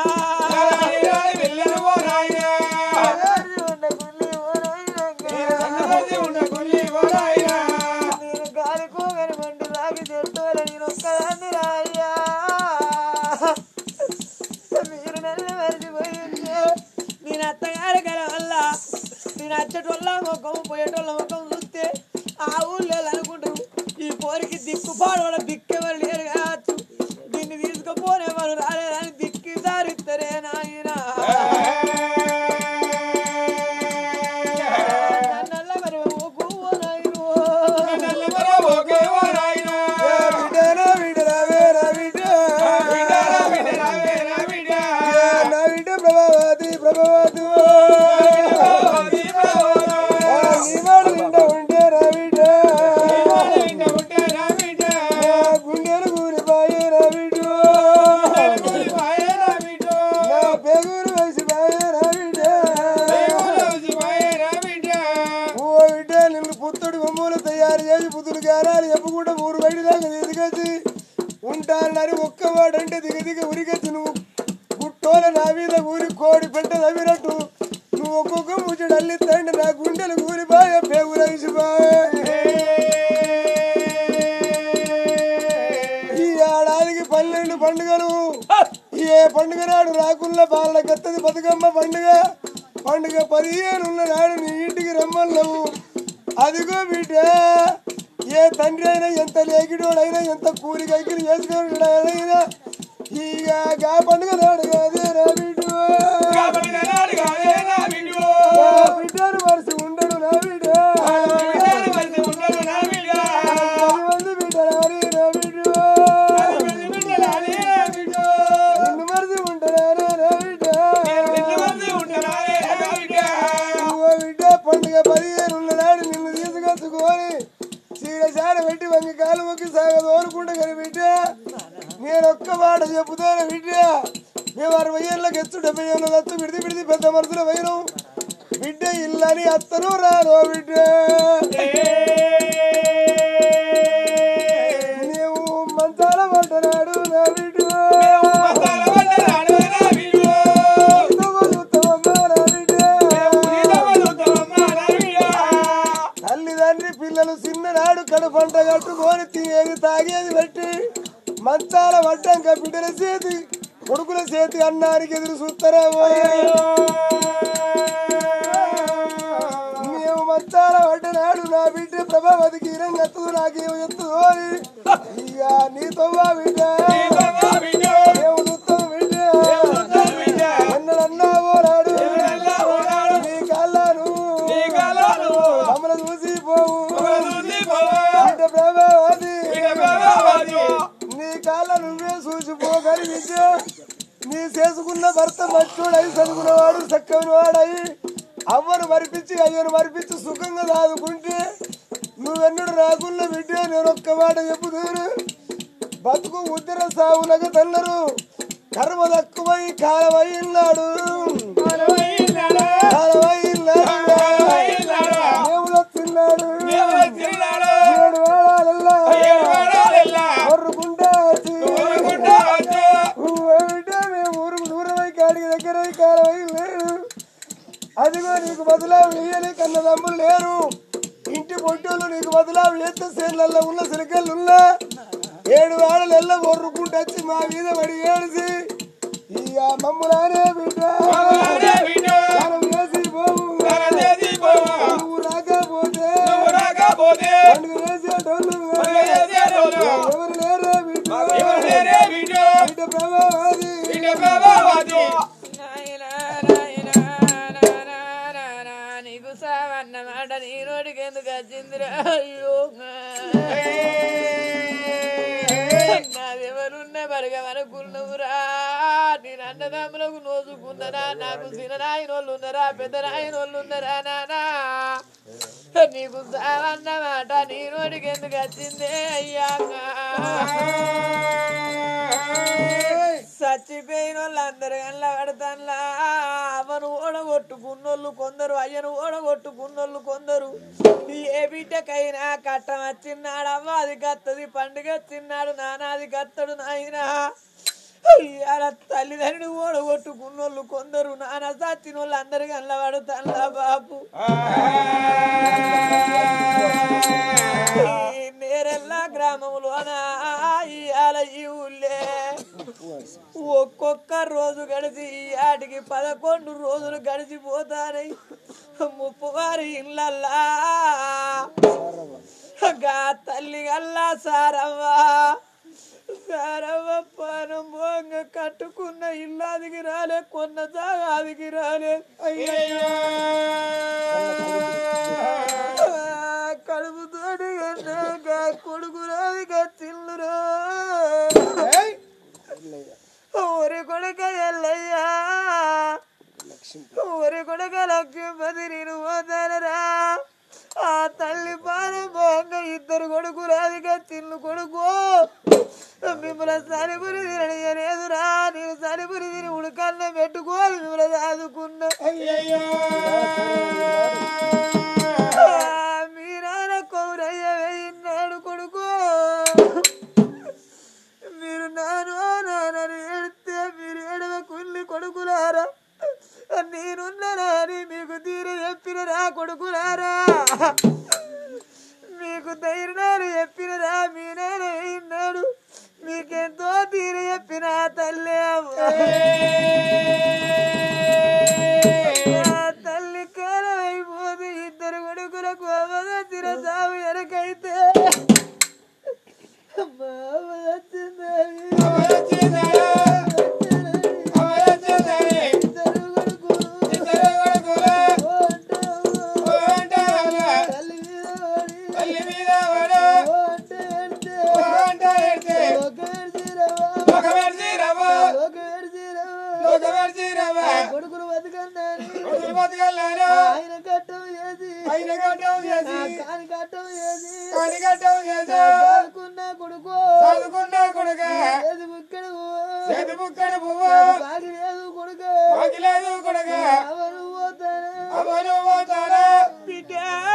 Speaker 4: నేను గాలికోగని మండి రాగి చెట్టోల నేను ఒక్కదాన్ని రాయ్యా మీరు నన్ను మరిచిపోయింది నేను అత్తగారి గల వల్ల నేను అచ్చటోళ్ళ ముఖం పోయేటోళ్ళ ముఖం చూస్తే ఆ ఊళ్ళో అనుకుంటారు ఈ పోరికి దిక్కుపాడు దిక్కెవరు లేరు కావచ్చు దీన్ని తీసుకుపోనేవారు రాలేదని దిక్కి దారిస్తారే నాయన నన్నల్ల మరి ఓకు ఓ నాయను పుత్తడి బొమ్మలు తయారు చేసి పుతులు గారాలు ఎప్పుకుండా ఊరు బయట దాకా తీసుకొచ్చి ఉంటానని ఒక్క వాడంటే దిగ ఉరికొచ్చి నువ్వు గుట్టోల నా మీద ఊరి కోడి పెట్ట తవ్వినట్టు నువ్వు ఒక్కొక్క ముచ్చడు అల్లిస్తాండి నా గుండెలు ఊరిపాయ పేగురైసిపోయే ఈ ఏడాదికి 12 పండుగలు ఏ పండుగ నాడు రాకున్న బాలకెత్తది బతుకమ్మ పండుగ 15 నాడు నీ ఇంటికి రమ్మన్నావు అదిగో బిడ్డ ఏ తండ్రి అయినా ఎంత లేకిడోడైనా ఎంత కూలి కైకిలు చేసుకున్నాడైనా ఇక గా పండుగ నాడు కాదే రా బిడ్డు
Speaker 2: చీరసార పెట్టి వంగి కాలు మొక్కి సాగదు అనుకుంటా కానీ బిడ్డ నేను ఒక్క మాట చెప్పుతాను బిడ్డ మేము 60 ఏళ్ళకి ఎత్తు 70 ఏళ్ళ అత్తు విడిది పెద్ద మనసులో పోయినాం బిడ్డ ఇల్లని అత్తను రాను బిడ్డ నీవు మంచాల పడ్డనాడు నా బిడ్డ తల్లిదండ్రి పిల్లలు చిన్ననాడు కడుపంట కట్టుకొని తినేది తాగేది పెట్టి మంచాల పడ్డాక బిడ్డల చేతి కొడుకుల చేతి అన్నానికి ఎదురు చూస్తారా మేము మంచాల పడ్డనాడు నా బిడ్డ ప్రభావతికి ఇరంగా ఎత్తదు నాకేమో ఎత్తదు ఇక నీతో బిడ్డ మేము చూస్తాం బిడ్డ ఎన్నడన్నావో నాడు నీ కళ్ళను మమ్మల్ని చూసి పోవు బిడ్డ ప్రభావతి నీ కాళ్ళ నువ్వే చూసిపోగలి విద్య నీ చేసుకున్న భర్త మచ్చోడై చదువుకున్నవాడు చక్కని వాడై అవ్వను మరిపించి అయ్యను మరిపించి సుఖంగా దాదుకుంటే నువ్వెన్నడు రాకున్న బిడ్డ నేను ఒక్క మాట చెప్పుతాను బతుకు ఉద్దర సావులకు తల్లరు కర్మ తక్కువై కాలమై ఇల్లాడు దేవుడు తిన్నాడు 7 వేళాలల్లా కొర్రుకుంటా మేము ఊరు దూరమై కాడికి దగ్గర కాలమై లేడు అదిగో నీకు బదులావు వేయలే కన్న తమ్ములు లేరు ఇంటి పొట్టోళ్ళు నీకు బదులావు వేస్తే సేన్లలో ఉన్న సిరికల్లున్నా 7 వేళలెల్లా కొర్రుకుంటూ వచ్చి మా మీద పడి ఏడిసి ఇక మమ్ములానే బిడ్డ వేసి పోవు నువ్వు రాకపోతే పండుగ వేసేటోళ్ళు ఎవరు లేరే బిడ్డ బిడ్డ ప్రభావతి
Speaker 5: నీకు సావన్నమాట నీ రోడ్డుకి ఎందుకు వచ్చిందిరా అయ్యో నాదెవరున్న బరగమనుకున్నవురా నేను అన్నదమ్ములకు నోచుకున్నరా నాకు చిన్ననాయనోళ్ళు ఉన్నారా పెద్ద నాయనోళ్ళు ఉన్నారా నానా నీకు సావన్నమాట నీ రోడ్డుకి ఎందుకు వచ్చిందే అయ్యాక చచ్చిపోయిన వాళ్ళు అందరు కల్లా పడతాన్లా అవ్వను ఓడగొట్టుకున్నోళ్ళు కొందరు అయ్యను ఓడగొట్టుకున్నోళ్ళు కొందరు ఏ బిడ్డకైనా కట్టం వచ్చిన్నాడు అవ్వ అది కత్తది పండుగ వచ్చిన్నాడు నాన్న అది కత్తడు నాయన అలా తల్లిదండ్రులు ఓడగొట్టుకున్నోళ్ళు కొందరు నాన్న చచ్చిన వాళ్ళు అందరు కల్లా పడతాన్లా బాబు నేరెల్లా గ్రామంలోనా ఇవాళ ఈ ఊళ్ళే ఒక్కొక్క రోజు గడిచి ఆటికి 11 రోజులు గడిచిపోతానై 30 వారి ఇళ్ళల్లా గా తల్లి గల్లా సారవ్వ పానం బొంగ కట్టుకున్న ఇల్లాదికి రాలే కొన్న జాగాదికి రాలే అయ్యయ్యో కడుపుతోటి కన్నాక కొడుకు రాదిగా తిల్లురా ఊరి కొడుక ఎల్లయ్యా ఊరి కొడుక లక్ష్మీపతి నేను పోతానరా ఆ తల్లి పానం బొంగ 2 కొడుకు రాదిగా తిల్లు కొడుకు మిమ్మల్ని సరిపురి తినలేదురా నేను సరిపురి తిని ఉడకన్న పెట్టుకోవాలి మిమ్మల్ని ఆదుకున్నా మీ నాన్న కౌరయ్య వేయినాడు కొడుకు మీరు నాన్నని ఏడితే మీరు ఏడవ కుల్లి కొడుకులారా నేనున్నారా అని మీకు తీర చెప్పినరా కొడుకులారా మీకు ధైర్యాలు చెప్పినరా మీ నాన్న వేయినాడు మీకెంతో తీర చెప్పిన తల్లి తల్లి కాలం అయిపోతే 2 కొడుకులకు అవదచ్చిన సాగు ఎనకైతే కొడుకులు బతుకన్నాని
Speaker 2: బతకల్లారా
Speaker 5: ఆయన గట్టం చేసి
Speaker 2: ఆయన గడ్డం చేసి
Speaker 5: కాని గట్టం చేసి
Speaker 2: కనిగడ్డం చేసి
Speaker 5: చదువుకున్న కొడుకు
Speaker 2: చదువుకున్న కొడుక
Speaker 5: చేతి ముక్కడు
Speaker 2: చేతి ముక్కడ పువ్వ
Speaker 5: బాగి లేదు కొడుకు
Speaker 2: బాగిలేదు కొడుక
Speaker 5: అవరు పోతాను
Speaker 2: అవను పోతారా
Speaker 5: బిడ్డ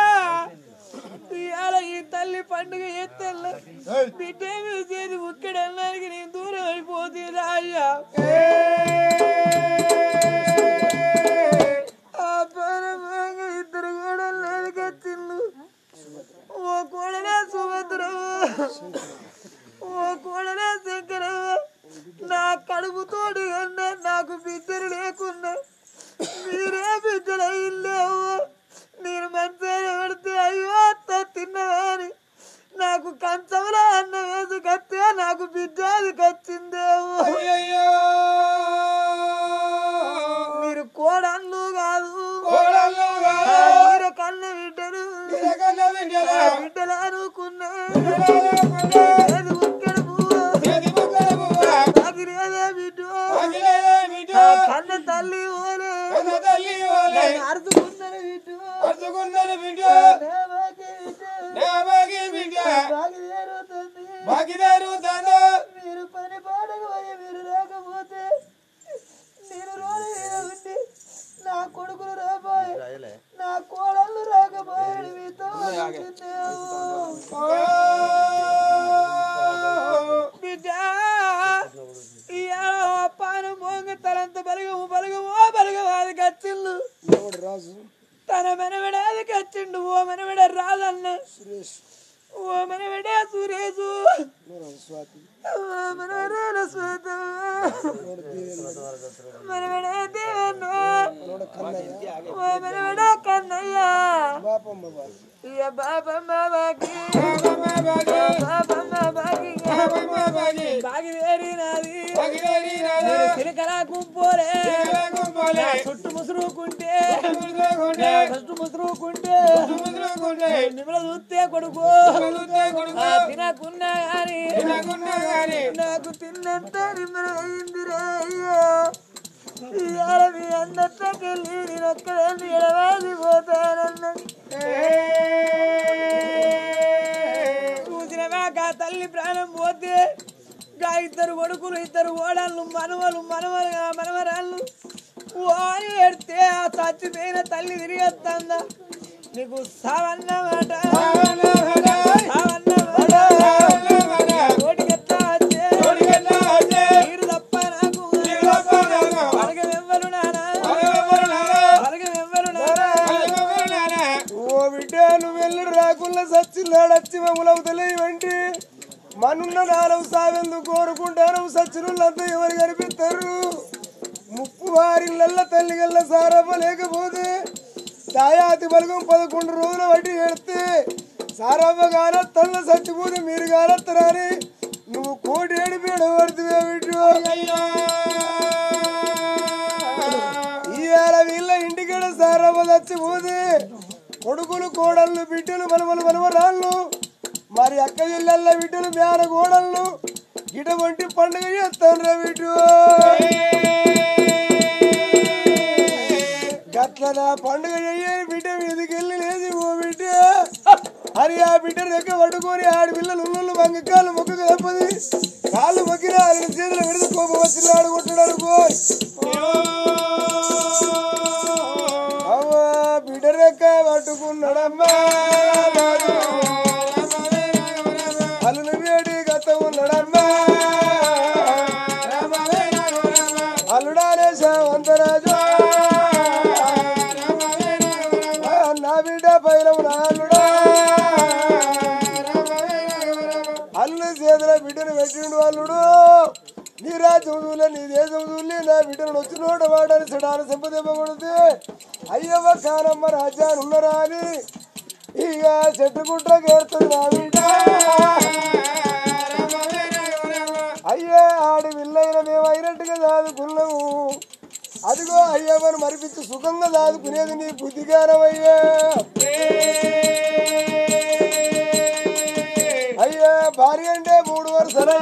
Speaker 5: ఇవాళ ఈ తల్లి పండుగ ఎత్తల్ల బిడ్డ మీద చేతి ముక్కడు అన్నానికి నేను దూరం అయిపోతుంది అయ్యా ఆ పరమాగా ఇద్దరు కూడా లేదు కచ్చిండు ఓ కోడలే సుభద్రవ ఓ కోడలే శంకరవ నా కడుపుతోడు కన్నా నాకు బిడ్డలు లేకున్నా మీరే బిడ్డలు అయ్యిందేవో నేను మంచిగా పెడితే అయ్యో అత్త తిన్నవాని నాకు కంచంలో అన్న వేసి కత్తే నాకు బిడ్డ అది కచ్చిందేమో
Speaker 2: అయ్యయ్యో
Speaker 5: మీరు కోడళ్ళు కాదు
Speaker 2: కోడళ్ళు కాదు.
Speaker 5: మీరు కన్న బిడ్డలు
Speaker 2: ఇదకన్న బిడ్డలు.
Speaker 5: బిడ్డలు అనుకున్నా
Speaker 2: అనుకున్నా.
Speaker 5: ఏది ముక్కడు పువ్వు
Speaker 2: చేతి ముక్కడ పువ్వ
Speaker 5: అగిరేదే బిడ్డ
Speaker 2: బాగిలేదే బిడ్డ
Speaker 5: కన్న తల్లి ఓలే
Speaker 2: కన్న తల్లి ఓలే
Speaker 5: అరుచుకున్న బిడ్డ
Speaker 2: అరుచుకున్నది బిడ్డ
Speaker 5: దేవాకి బిడ్డ
Speaker 2: నా బాగి బిడ్డ
Speaker 5: బాగిదేరుతుంది
Speaker 2: బాగిదారు తాను
Speaker 5: మీరు పని పాడకు పోయి మీరు లేకపోతే నేను రోడ్డు మీద ఉండి నా కొడుకులు రాబోయే నా కోడళ్ళు రాకపోయాడు మీతో బిడ్డ ఇవాళ పానం మోంగ తలంత బలగము బలగము బలగవాది కచ్చిళ్ళు
Speaker 2: రాజు
Speaker 5: తన మనవడాది కచ్చిండు ఓ మనవడ రాదన్న
Speaker 2: సురేష్
Speaker 5: ఓ మనవడే సురేషు
Speaker 2: స్వాతి
Speaker 5: మనవడ స్వేత మనవడే దేవన్న ఓ మనవడ కన్నయ్య
Speaker 2: బాపమ్మ బాబు
Speaker 5: ఇయ బాబమ్మ బాగి బాబమ్మ బాగి బాగి వేరినది సిరికల గుంపోలే చుట్టు ముసురుకుంటే ఫస్ట్ ముసురుకుంటే నిమ్మల చూస్తే కొడుకు తినకున్నా గాని నాకు తిన్నంత నిమ్మల అయిందిరే అయ్యో ఇవాళ మీ అందట్లకెళ్ళి నేను ఒక్కదాన్ని ఎడవాసి పోతానన్న చూసినవాక తల్లి ప్రాణం పోతే గా ఇద్దరు కొడుకులు ఇద్దరు ఓడళ్ళు మనవరాళ్ళు ఓ అని పెడితే ఆ చచ్చిపోయిన తల్లి తిరిగి వస్తుందా నీకు సావన్నమాట కోటికెట్లా వచ్చే నీరు తప్ప నాకు పలగమెవ్వరు నానా పలగమెవ్వరు నానా
Speaker 2: ఓ బిడ్డ నువ్వు వెళ్ళి రాకుండా సచ్చిన్నాడచ్చి మమ్మలవుతలే వంటి మనున్న నాలుగు సావెందు కోరుకుంటారు సచ్చినులంతా ఎవరు కనిపిస్తారు ముప్పు వారిళ్ళ తల్లిగల్ల సారమ్మ లేకపోతే దాయాతి బలగం 11 రోజుల వడ్డీ ఎడితే సారమ్మ గానత్తల్ల చచ్చిపోతే మీరు గానత్తరాని నువ్వు కోటి ఏడిపేడు పడుతువే బిడ్డు ఇవాళ వీళ్ళ ఇంటికాడ సారమ్మ చచ్చిపోతే కొడుకులు కోడళ్ళు బిడ్డలు మనవరాళ్ళు మరి అక్క ఇళ్ళల్ల బిడ్డలు మేడ కోడళ్ళు ఇటువంటి పండుగ చేస్తాను రా బిడ్డు గట్ల నా పండుగ చెయ్యని బిడ్డ మీదకి వెళ్ళి లేచి ఓ బిడ్డ అని ఆ బిడ్డ రెక్క పట్టుకొని ఆడి పిల్లలు ఉళ్ళు వంగకాలు మొక్కకు తప్పది కాళ్ళు మొక్కిన ఆయన చేతులు పెడితే కోపం వచ్చిన ఆడు కొట్టాడు అనుకో అవ్వా బిడ్డ రెక్క పట్టుకున్నాడమ్మా అల్లుని వేడి గత ఉన్నాడమ్మా అల్లుడానే శావంతరాజు నా బిడ్డ పైలము నా అల్లుడా అల్లు చేతుల బిడ్డను పెట్టిండు అల్లుడు నీ రాజ్యం చూలే నీ దేశం చూలే నా బిడ్డను వచ్చినోడు వాడని చెడాలు సంపదెమ్మ కొడితే అయ్యవ్వ కానమ్మ రాజ్యాన్ని ఉన్నరా అని ఇక చెట్టు గుట్ట కేరుతుంది నా బిడ్డ అయ్యే ఆడి విల్లైన మేము అయినట్టుగా దాదుకున్నాము అదిగో అయ్యమ్మను మరిపించి సుఖంగా దాదుకునేది నీ బుద్ధిగానమయ్యా అయ్యా భార్య అంటే 3 వరుసలు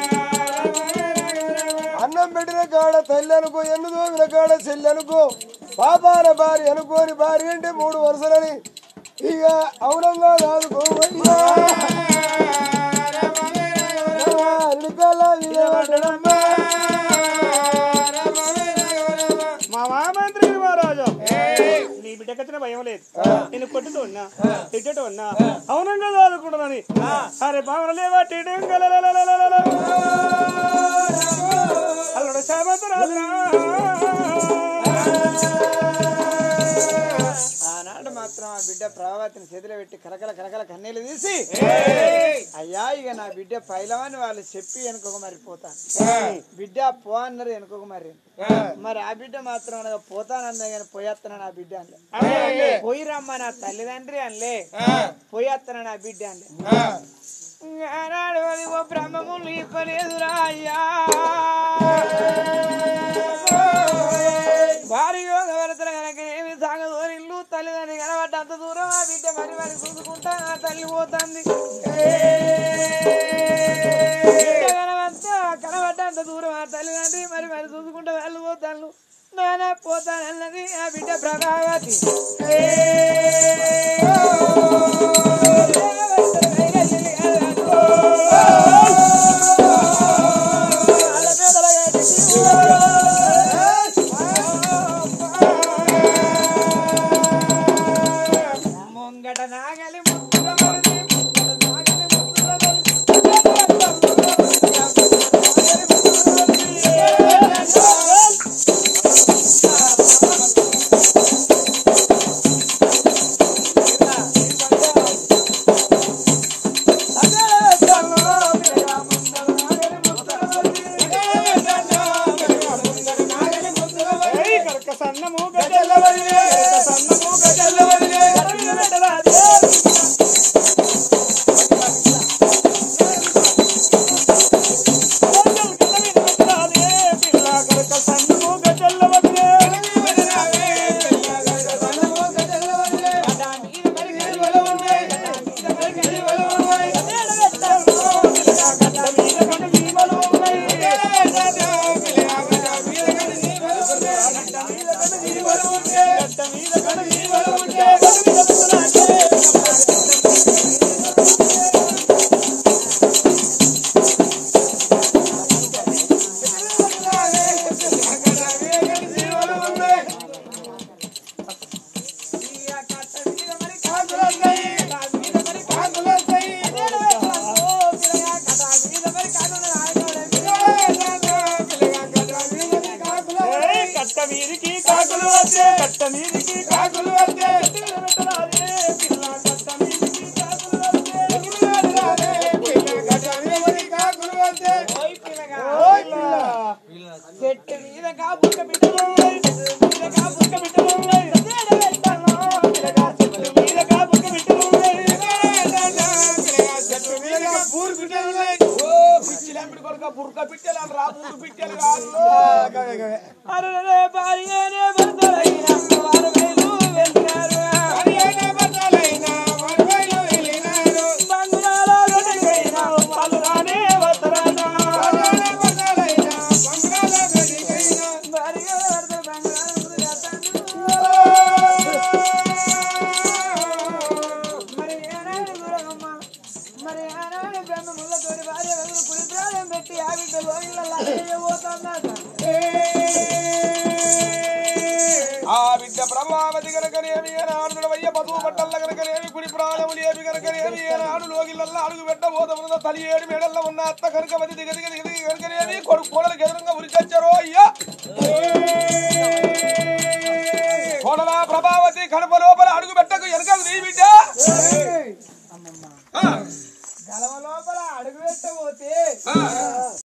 Speaker 2: అన్నం పెట్టిన కాడ తల్లి అనుకో ఎన్ను దోమిన కాడ చెల్లి అనుకో పాపాన భార్య అనుకోని భార్య అంటే 3 వరుసలని ఇక అవునంగా దాదుకోవయ్యా
Speaker 6: మా మామంత్రి మహారాజా నీ బిడ్డకచ్చిన భయం లేదు నేను కొట్టుతో ఉన్నా తిట్టతో ఉన్నా అవునంగా చదువుకుంటున్నాను అరే పావనలేవా అల్లుడు శామంత రాజురా
Speaker 4: ఆనాడు మాత్రం ఆ బిడ్డ ప్రభావతిని చేతిలో పెట్టి కలకల కలకల కన్నీళ్ళు తీసి అయ్యా ఇక నా బిడ్డ పైలవని వాళ్ళు చెప్పి వెనుకొక మరిపోతాను బిడ్డ పో అన్నారు వెనుకొక మరి ఆ బిడ్డ మాత్రం అనగా పోతానన్నా కానీ పోయేస్తాను నా బిడ్డ అనలే పోయి రమ్మ నా తల్లిదండ్రి అనలే పోయేస్తాను నా బిడ్డ అనలే బ్రహ్మములు ఇవ్వలేదురా అయ్యా భారీ యోగ వరతలు కనుక ఏమి సాగదు ఇల్లు తల్లిదండ్రి కనబడ్డ అంత దూరం ఆ బిడ్డ మరి మరి చూసుకుంటా ఆ తల్లి పోతుంది కనబడ్డ అంత దూరం ఆ తల్లిదండ్రి మరి మరి చూసుకుంటా వాళ్ళు పోతాను నానా పోతానన్నది ఆ బిడ్డ ప్రభావతి ముంగట నాగలి చెట్టు మీద కాపుక
Speaker 1: బుర్క పిట్టలు రా బుర్క పిట్టలు కాదు
Speaker 5: అరే భార్యనే భర్తలైన వారు వేలు వెళ్ళినారు బంగాళ గడిగైన వాళ్ళు రానే వస్తరానా భార్య భర్త మరి ఏనాడు గురమ్మ మరి ఆనాడు బ్రహ్మములతోటి భార్య వెదురు పులి ప్రాణం పెట్టి ఆ బిడ్డ లోయల పోతున్నాడు
Speaker 1: ఆ బిడ్డ ప్రభావతి కనుకనేమి ఆడుతున్న వయ్య పదువు బట్టల్ల కనుకనేమి కుడి ప్రాణములు ఏమి కనుకనేమి ఆడు లోగిళ్ళల్లో అడుగు పెట్టబోతున్న తలి 7 మేడల్లో ఉన్న అత్త కనుకవతి దిగ దిగ దిగ దిగ కనుకనేమి కొడుకు కోడలకు ఎదురుగా ఉరికొచ్చారో అయ్యా కోడల ప్రభావతి కడప లోపల అడుగు పెట్టకు ఎనకకు నీ బిడ్డ